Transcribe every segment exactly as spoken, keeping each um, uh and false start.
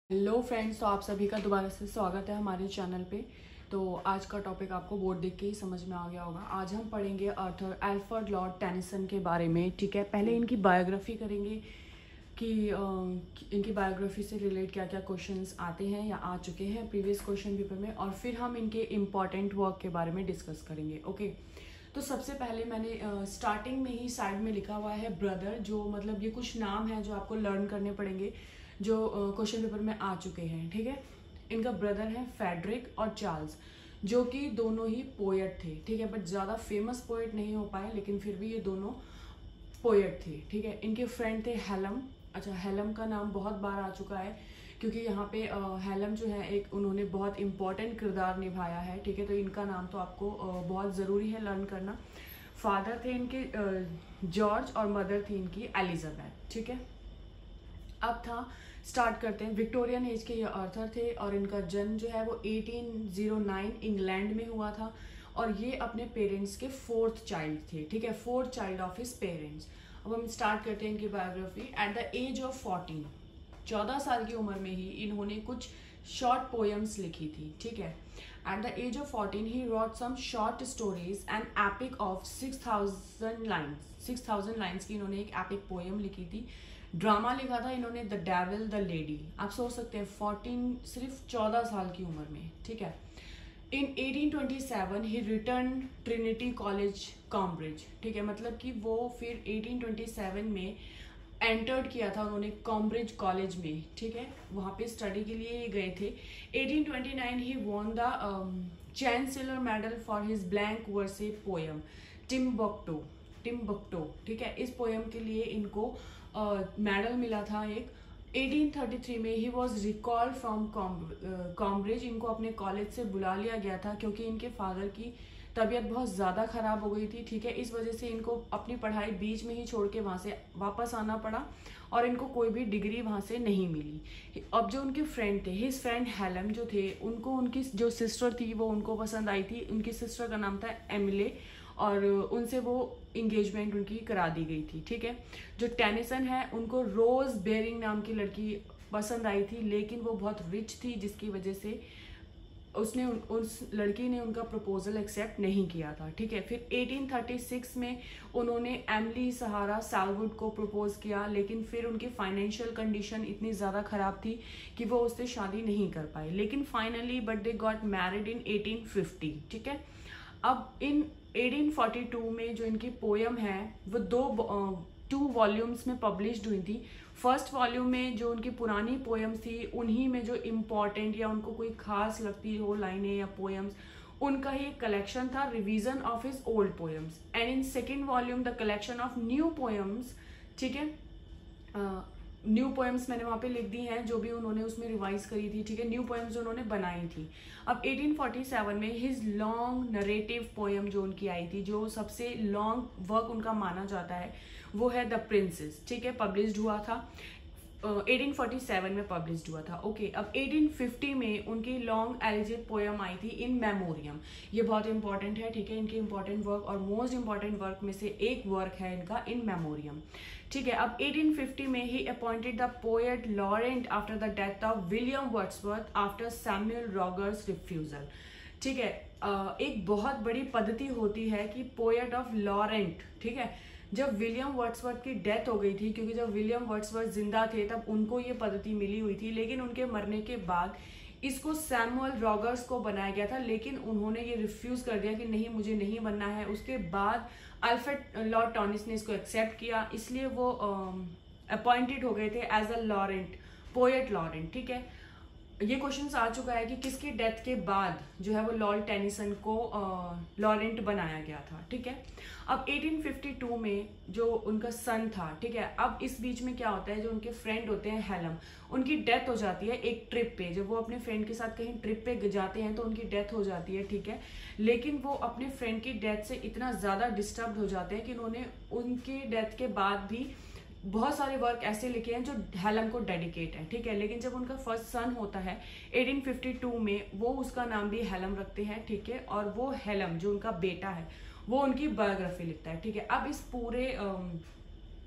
Hello friends, तो आप सभी का दोबारा से स्वागत है हमारे चैनल पे। तो आज का टॉपिक आपको बोर्ड देख के ही समझ में आ गया होगा। आज हम पढ़ेंगे आर्थर एल्फ्रेड लॉर्ड टेनिसन के बारे में। ठीक है, पहले इनकी बायोग्राफी करेंगे कि अ, इनकी बायोग्राफी से रिलेट क्या क्या क्वेश्चंस आते हैं या आ चुके हैं प्रीवियस क्वेश्चन पेपर में, और फिर हम इनके इम्पॉर्टेंट वर्क के बारे में डिस्कस करेंगे। ओके, तो सबसे पहले मैंने स्टार्टिंग में ही साइड में लिखा हुआ है ब्रदर, जो मतलब ये कुछ नाम है जो आपको लर्न करने पड़ेंगे, जो क्वेश्चन पेपर में आ चुके हैं। ठीक है, इनका ब्रदर है फेडरिक और चार्ल्स, जो कि दोनों ही पोएट थे। ठीक है, बट ज़्यादा फेमस पोएट नहीं हो पाए, लेकिन फिर भी ये दोनों पोएट थे। ठीक है, इनके फ्रेंड थे हेलम। अच्छा, हेलम का नाम बहुत बार आ चुका है क्योंकि यहाँ पे हेलम जो है एक उन्होंने बहुत इंपॉर्टेंट किरदार निभाया है। ठीक है, तो इनका नाम तो आपको बहुत ज़रूरी है लर्न करना। फादर थे इनके जॉर्ज और मदर थी इनकी एलिजाबेथ। ठीक है, अब था स्टार्ट करते हैं। विक्टोरियन एज के ये आर्थर थे और इनका जन्म जो है वो अठारह सौ नौ इंग्लैंड में हुआ था, और ये अपने पेरेंट्स के फोर्थ चाइल्ड थे। ठीक है, fourth child of his parents. अब हम स्टार्ट करते हैं इनकी biography. At the age of fourteen, चौदह साल की उम्र में ही इन्होंने कुछ शॉर्ट पोएम्स लिखी थी। ठीक है, at the age of fourteen he wrote some short stories and epic of six thousand lines six thousand lines की इन्होंने एक एपिक पोएम लिखी थी। ड्रामा लिखा था इन्होंने द डेविल द लेडी। आप सोच सकते हैं फोर्टीन, सिर्फ चौदह साल की उम्र में। ठीक है, in eighteen twenty seven he return Trinity College Cambridge. ठीक है, मतलब कि वो फिर एटीन ट्वेंटी सेवन में एंटर्ड किया था उन्होंने कैम्ब्रिज कॉलेज में। ठीक है, वहाँ पे स्टडी के लिए ये गए थे। Eighteen twenty nine he won the chancellor medal for his blank verse poem Timbuktu Timbuktu. ठीक है, इस पोएम के लिए इनको मेडल uh, मिला था एक। एटीन थर्टी थ्री में he was recalled from Cambridge. इनको अपने कॉलेज से बुला लिया गया था क्योंकि इनके फादर की तबीयत बहुत ज़्यादा ख़राब हो गई थी। ठीक है, इस वजह से इनको अपनी पढ़ाई बीच में ही छोड़ के वहाँ से वापस आना पड़ा और इनको कोई भी डिग्री वहाँ से नहीं मिली। अब जो उनके फ्रेंड थे, हिज फ्रेंड हेलम जो थे, उनको उनकी जो सिस्टर थी वो उनको पसंद आई थी। उनकी सिस्टर का नाम था एमिले, और उनसे वो इंगेजमेंट उनकी करा दी गई थी। ठीक है, जो टेनिसन है उनको रोज बेरिंग नाम की लड़की पसंद आई थी, लेकिन वो बहुत रिच थी, जिसकी वजह से उसने उन, उस लड़की ने उनका प्रपोजल एक्सेप्ट नहीं किया था। ठीक है, फिर एटीन थर्टी सिक्स में उन्होंने एमिली सहारा सैलवुड को प्रपोज किया, लेकिन फिर उनकी फाइनेंशियल कंडीशन इतनी ज़्यादा ख़राब थी कि वो उससे शादी नहीं कर पाए। लेकिन finally but they got married in eighteen fifty. ठीक है, अब इन एटीन फोर्टी टू में जो इनकी पोएम है वो दो टू वॉल्यूम्स में पब्लिश्ड हुई थी। फर्स्ट वॉल्यूम में जो उनकी पुरानी पोएम्स थी, उन्हीं में जो इम्पॉर्टेंट या उनको कोई खास लगती हो लाइनें या पोएम्स, उनका ही कलेक्शन था, revision of his old poems. And in second volume the collection of new poems. ठीक है, न्यू पोएम्स मैंने वहाँ पे लिख दी हैं जो भी उन्होंने उसमें रिवाइज करी थी। ठीक है, न्यू पोएम्स जो उन्होंने बनाई थी। अब एटीन फोर्टी सेवन में हिज लॉन्ग नरेटिव पोएम जो उनकी आई थी, जो सबसे लॉन्ग वर्क उनका माना जाता है, वो है द प्रिंसेस। ठीक है, पब्लिश्ड हुआ था एटीन फोर्टी सेवन में पब्लिश्ड हुआ था। ओके okay, अब एटीन फिफ्टी में उनकी लॉन्ग एलिजिट पोएम आई थी इन मेमोरियम। ये बहुत इंपॉर्टेंट है। ठीक है, इनके इंपॉर्टेंट वर्क और मोस्ट इंपॉर्टेंट वर्क में से एक वर्क है इनका इन मेमोरियम। ठीक है, अब एटीन फिफ्टी में he appointed the poet laureate after the death of William Wordsworth after Samuel Rogers refusal. ठीक है, एक बहुत बड़ी पद्धति होती है कि पोएट ऑफ लॉरेंट, ठीक है, जब विलियम वर्ड्सवर्थ की डेथ हो गई थी, क्योंकि जब विलियम वर्ड्सवर्थ जिंदा थे तब उनको ये पद्धति मिली हुई थी, लेकिन उनके मरने के बाद इसको सैमुअल रॉगर्स को बनाया गया था, लेकिन उन्होंने ये रिफ्यूज कर दिया कि नहीं, मुझे नहीं बनना है। उसके बाद अल्फ्रेड लॉर्ड टॉनिस ने इसको एक्सेप्ट किया, इसलिए वो अपॉइंटेड हो गए थे as a laureate, poet laureate. ठीक है, ये क्वेश्चन आ चुका है कि किसकी डेथ के बाद जो है वो लॉर्ड टेनिसन को लॉरेंट बनाया गया था। ठीक है, अब एटीन फिफ्टी टू में जो उनका सन था, ठीक है, अब इस बीच में क्या होता है, जो उनके फ्रेंड होते हैं हेलम, उनकी डेथ हो जाती है एक ट्रिप पे। जब वो अपने फ्रेंड के साथ कहीं ट्रिप पे जाते हैं तो उनकी डेथ हो जाती है। ठीक है, लेकिन वो अपने फ्रेंड की डेथ से इतना ज़्यादा डिस्टर्ब हो जाते हैं कि उन्होंने उनकी डेथ के बाद भी बहुत सारे वर्क ऐसे लिखे हैं जो हेलम को डेडिकेट है। ठीक है, लेकिन जब उनका फर्स्ट सन होता है एटीन फिफ्टी टू में, वो उसका नाम भी हेलम रखते हैं। ठीक है, और वो हेलम जो उनका बेटा है वो उनकी बायोग्राफी लिखता है। ठीक है, अब इस पूरे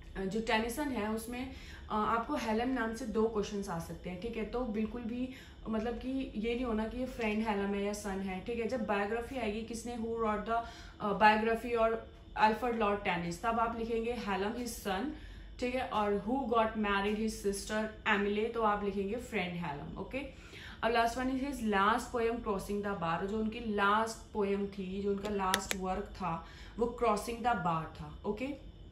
जो टेनिसन है उसमें आपको हेलन नाम से दो क्वेश्चंस आ सकते हैं, ठीक है। तो बिल्कुल भी मतलब कि ये नहीं होना कि ये फ्रेंड हेलन है या सन है, ठीक है। जब बायोग्राफी आएगी किसने हु रॉट द बायोग्राफी और अल्फ्रेड लॉर्ड टेनिस, तब आप लिखेंगे हेलन हिज सन, ठीक है। और who got married his sister Emily, तो आप लिखेंगे फ्रेंड हेलन, ओके। अब last one is his last poem crossing the bar, जो उनकी लास्ट पोएम थी, जो उनका लास्ट वर्क था वो क्रॉसिंग द बार था, ओके।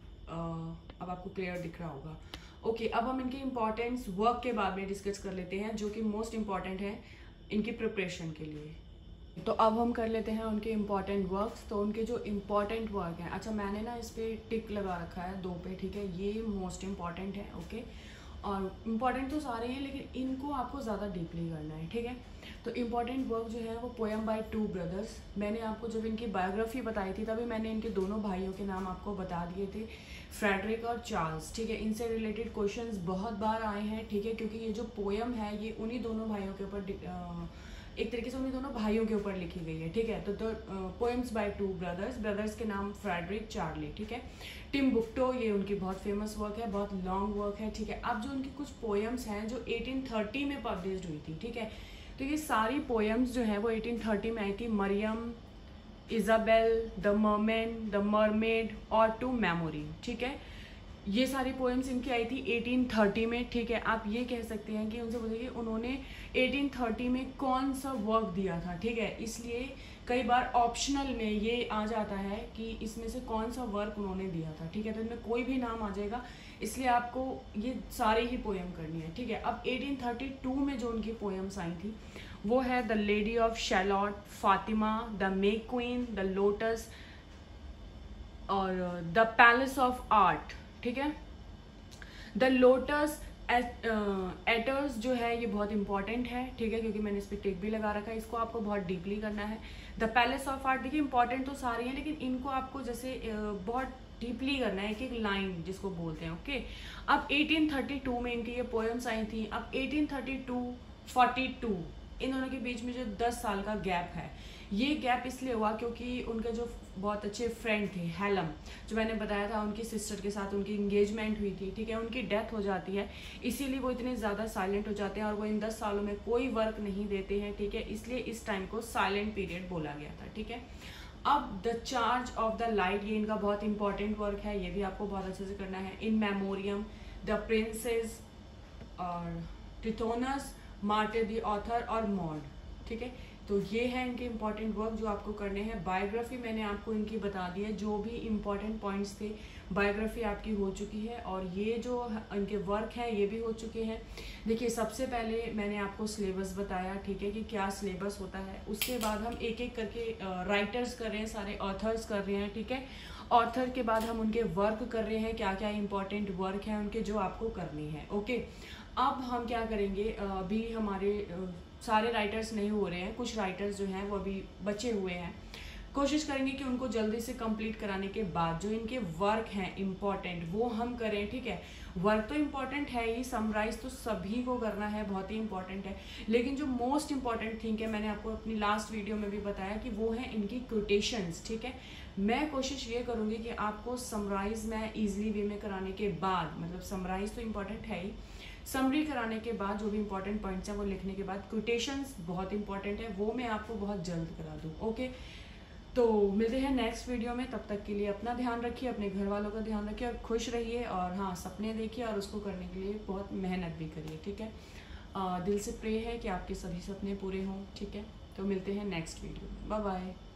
अब आपको क्लियर दिख रहा होगा, ओके okay, अब हम इनके इम्पोर्टेंस वर्क के बारे में डिस्कस कर लेते हैं, जो कि मोस्ट इम्पॉर्टेंट है इनकी प्रिपरेशन के लिए। तो अब हम कर लेते हैं उनके इम्पॉर्टेंट वर्क्स। तो उनके जो इम्पॉर्टेंट वर्क हैं, अच्छा मैंने ना इस पर टिक लगा रखा है दो पे, ठीक है, ये मोस्ट इम्पॉर्टेंट है, ओके okay? और इम्पॉर्टेंट तो सारे हैं लेकिन इनको आपको ज़्यादा डीपली करना है, ठीक है। तो इम्पॉर्टेंट वर्क जो है वो पोएम बाय टू ब्रदर्स। मैंने आपको जब इनकी बायोग्राफी बताई थी तभी मैंने इनके दोनों भाइयों के नाम आपको बता दिए थे, फ्रेडरिक और चार्ल्स, ठीक है। इनसे रिलेटेड क्वेश्चंस बहुत बार आए हैं, ठीक है, क्योंकि ये जो पोएम है ये उन्हीं दोनों भाइयों के ऊपर एक तरीके से उन्हीं दोनों भाइयों के ऊपर लिखी गई है, ठीक है। तो तो poems by two brothers, brothers के नाम फ्रेडरिक चार्ली, ठीक है। टिम्बुक्टू, ये उनकी बहुत फेमस वर्क है, बहुत लॉन्ग वर्क है, ठीक है। अब जो उनकी कुछ पोएम्स हैं जो एटीन थर्टी में पब्लिश हुई थी, ठीक है। तो ये सारी पोएम्स जो है वो एटीन थर्टी में आई थी। Mariana, Isabel, the merman, the mermaid और टू मेमोरी, ठीक है। ये सारी पोएम्स इनकी आई थी एटीन थर्टी में, ठीक है। आप ये कह सकते हैं कि उनसे बोलिए उन्होंने एटीन थर्टी में कौन सा वर्क दिया था, ठीक है। इसलिए कई बार ऑप्शनल में ये आ जाता है कि इसमें से कौन सा वर्क उन्होंने दिया था, ठीक है। तो इनमें कोई भी नाम आ जाएगा, इसलिए आपको ये सारे ही पोएम करनी है, ठीक है। अब एटीन थर्टी टू में जो उनकी पोएम्स आई थी वो है the lady of Shalott, Fatima, the May Queen, the lotus और द पैलेस ऑफ आर्ट, ठीक है। द लोटस एटर्स जो है ये बहुत इंपॉर्टेंट है, ठीक है, क्योंकि मैंने इस पर टिक भी लगा रखा है, इसको आपको बहुत डीपली करना है। द पैलेस ऑफ आर्ट, देखिए इंपॉर्टेंट तो सारी हैं लेकिन इनको आपको जैसे बहुत डीपली करना है, एक एक लाइन जिसको बोलते हैं, ओके। अब एटीन थर्टी टू में इनकी ये पोएम्स आई थी। अब eighteen thirty two forty two इन दोनों के बीच में जो दस साल का गैप है, ये गैप इसलिए हुआ क्योंकि उनके जो बहुत अच्छे फ्रेंड थे हेलम, जो मैंने बताया था उनकी सिस्टर के साथ उनकी इंगेजमेंट हुई थी, ठीक है, उनकी डेथ हो जाती है, इसीलिए वो इतने ज़्यादा साइलेंट हो जाते हैं और वो इन दस सालों में कोई वर्क नहीं देते हैं, ठीक है। इसलिए इस टाइम को साइलेंट पीरियड बोला गया था, ठीक है। अब the charge of the light, ये इनका बहुत इंपॉर्टेंट वर्क है, ये भी आपको बहुत अच्छे से करना है। इन मेमोरियम, द प्रिंसेस और टिथोनस, मार्टे द ऑथर और मॉड, ठीक है। तो ये है इनके इम्पॉर्टेंट वर्क जो आपको करने हैं। बायोग्राफी मैंने आपको इनकी बता दी है, जो भी इम्पॉर्टेंट पॉइंट्स थे बायोग्राफी आपकी हो चुकी है और ये जो इनके वर्क हैं ये भी हो चुके हैं। देखिए सबसे पहले मैंने आपको सिलेबस बताया, ठीक है, कि क्या सिलेबस होता है। उसके बाद हम एक एक करके राइटर्स कर रहे हैं, सारे ऑथर्स कर रहे हैं, ठीक है। ऑथर के बाद हम उनके वर्क कर रहे हैं, क्या क्या इंपॉर्टेंट वर्क हैं उनके जो आपको करनी है, ओके। अब हम क्या करेंगे, अभी हमारे सारे राइटर्स नहीं हो रहे हैं, कुछ राइटर्स जो हैं वो अभी बचे हुए हैं, कोशिश करेंगे कि उनको जल्दी से कंप्लीट कराने के बाद जो इनके वर्क हैं इम्पॉर्टेंट वो हम करें, ठीक है। वर्क तो इम्पॉर्टेंट है ही, समराइज तो सभी को करना है, बहुत ही इंपॉर्टेंट है, लेकिन जो मोस्ट इम्पॉर्टेंट थिंग है मैंने आपको अपनी लास्ट वीडियो में भी बताया कि वो है इनकी कोटेशंस, ठीक है। मैं कोशिश ये करूँगी कि आपको समराइज मैं ईजिली वे में कराने के बाद, मतलब समराइज तो इम्पॉर्टेंट है ही, समरी कराने के बाद जो भी इंपॉर्टेंट पॉइंट्स हैं वो लिखने के बाद कोटेशंस बहुत इंपॉर्टेंट है, वो मैं आपको बहुत जल्द करा दूँ, ओके। तो मिलते हैं नेक्स्ट वीडियो में, तब तक के लिए अपना ध्यान रखिए, अपने घर वालों का ध्यान रखिए और खुश रहिए, और हाँ सपने देखिए और उसको करने के लिए बहुत मेहनत भी करिए, ठीक है। आ, दिल से प्रे है कि आपके सभी सपने पूरे हों, ठीक है। तो मिलते हैं नेक्स्ट वीडियो में, बाय बाय।